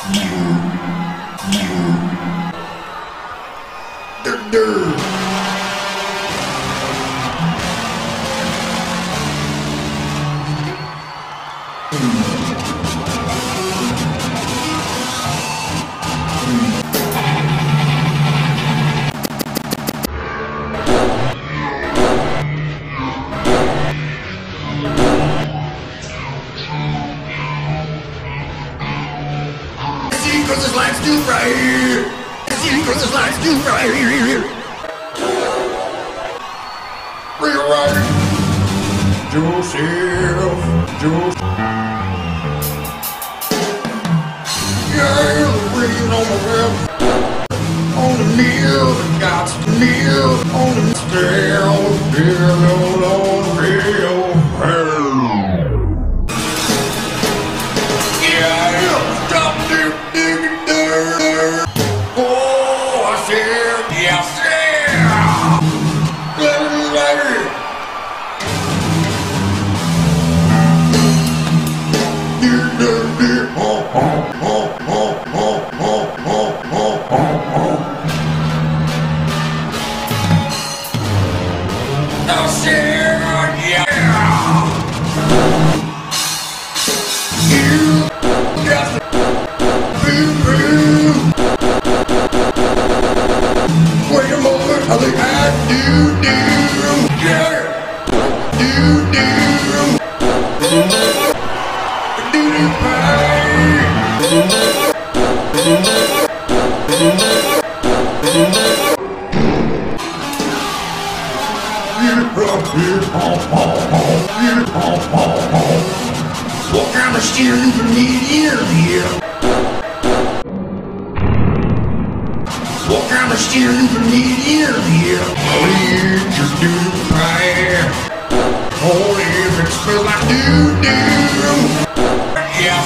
Cause this life's too bright. Cause this life's too bright. Rewrite Joseph. Yeah, the rain on the web. On the meal, the God's meal. On the stale, on the real. Wait a moment, I think I do. Yeah. What kind of steering you need here? What kind of steering you need here? Please just do right. Only if it smells like doo-doo. Yes,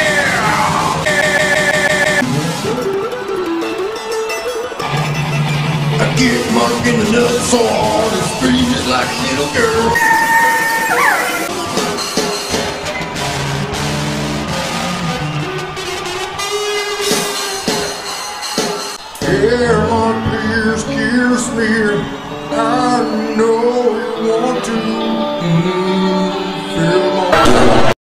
I get Mark in the nuts so hard and scream just like a little girl. Caroline, please kiss me. I know you want to.